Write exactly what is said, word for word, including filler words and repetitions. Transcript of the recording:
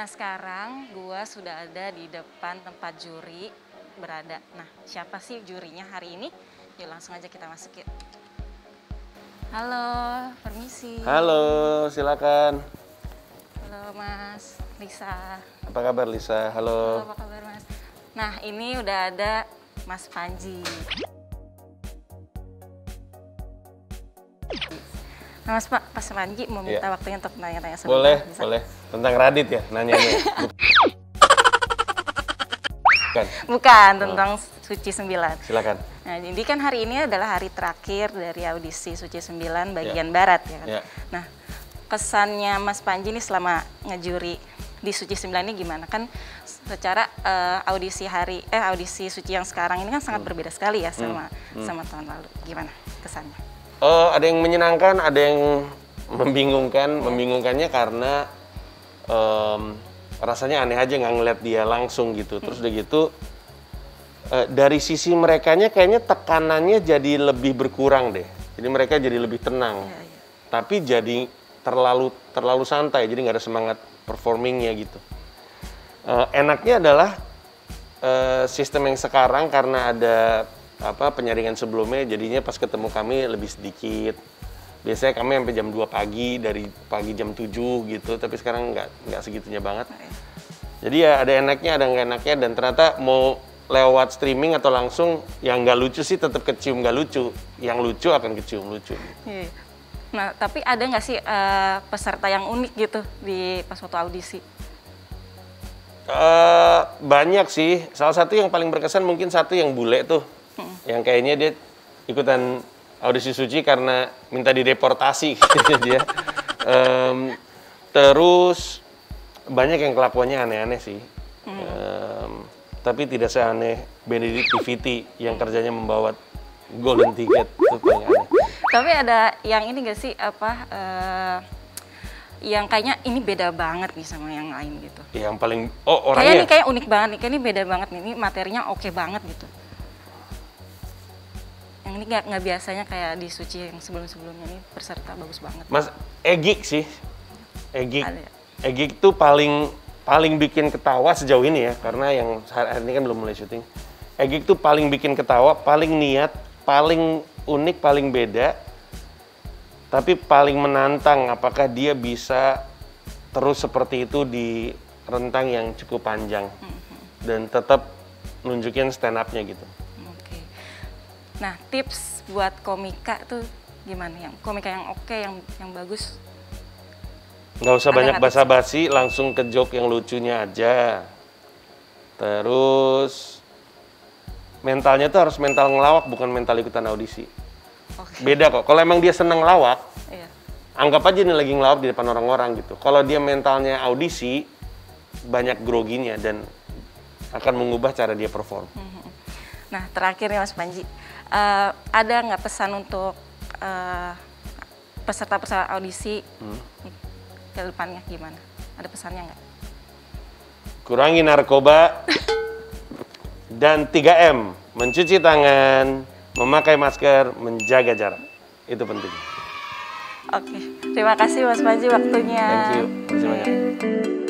Nah, sekarang gua sudah ada di depan tempat juri berada. Nah, siapa sih jurinya hari ini? Yuk langsung aja kita masuk yuk. Halo, permisi. Halo, silakan. Halo Mas, Lisa. Apa kabar Lisa? Halo. Halo, apa kabar Mas? Nah, ini udah ada Mas Panji. Nah, Mas Pak, Mas Panji mau minta ya. waktunya untuk nanya-nanya sebentar. Boleh, bisa? boleh. Tentang Radit ya nanyanya? Bukan. Bukan, tentang oh. Suci sembilan. Silakan. Nah, jadi kan hari ini adalah hari terakhir dari audisi Suci sembilan bagian ya. barat ya kan. Ya. Nah, kesannya Mas Panji nih selama ngejuri di Suci sembilan ini gimana? Kan secara uh, audisi hari eh audisi Suci yang sekarang ini kan sangat hmm. berbeda sekali ya sama hmm. sama tahun lalu. Gimana kesannya? Oh, ada yang menyenangkan, ada yang membingungkan. Ya. Membingungkannya karena um, rasanya aneh aja nggak ngeliat dia langsung gitu. Terus udah gitu uh, dari sisi merekanya kayaknya tekanannya jadi lebih berkurang deh. Jadi mereka jadi lebih tenang. Ya, ya. Tapi jadi terlalu terlalu santai, jadi nggak ada semangat performingnya gitu. Uh, enaknya adalah uh, sistem yang sekarang karena ada apa penyaringan sebelumnya, jadinya pas ketemu kami lebih sedikit. Biasanya kami sampai jam dua pagi, dari pagi jam tujuh gitu, tapi sekarang nggak nggak segitunya banget. Jadi ya ada enaknya, ada nggak enaknya, dan ternyata mau lewat streaming atau langsung, yang nggak lucu sih tetap kecium nggak lucu, yang lucu akan kecium lucu. Iya. Nah, tapi ada nggak sih uh, peserta yang unik gitu di pas waktu audisi? Uh, banyak sih. Salah satu yang paling berkesan mungkin satu yang bule tuh. Hmm. Yang kayaknya dia ikutan audisi Suci karena minta dideportasi dia. Um, terus banyak yang kelakuannya aneh-aneh sih. Hmm. Um, tapi tidak seaneh Benedict Tiviti yang kerjanya membawa golden ticket, itu paling aneh. Tapi ada yang ini gak sih apa uh, yang kayaknya ini beda banget nih sama yang lain gitu. Yang paling oh orangnya. Kayaknya ini kayak unik banget nih, kayak ini beda banget nih, ini materinya oke banget gitu. Yang ini nggak nggak biasanya kayak di Suci yang sebelum-sebelumnya ini peserta bagus banget. Mas Egik sih, Egik, Egik tuh paling paling bikin ketawa sejauh ini ya, karena yang hari ini kan belum mulai syuting. Egik tuh paling bikin ketawa, paling niat, paling unik, paling beda, tapi paling menantang. Apakah dia bisa terus seperti itu di rentang yang cukup panjang mm-hmm. dan tetap nunjukin stand up-nya gitu. Oke. Nah, tips buat komika tuh gimana? Yang komika yang oke, yang yang bagus? Nggak usah banyak basa-basi, langsung ke joke yang lucunya aja. Terus mentalnya tuh harus mental ngelawak, bukan mental ikutan audisi. Okay. Beda kok. Kalau emang dia seneng ngelawak, iya. anggap aja nih lagi ngelawak di depan orang-orang gitu. Kalau dia mentalnya audisi, banyak groginya dan akan mengubah cara dia perform. Nah, terakhir nih Mas Panji, uh, ada nggak pesan untuk uh, peserta-peserta audisi hmm. ke depannya gimana? Ada pesannya nggak? Kurangi narkoba dan tiga M, mencuci tangan, memakai masker, menjaga jarak. Itu penting. Oke, terima kasih Mas Panji waktunya. Thank you, terima kasih banyak.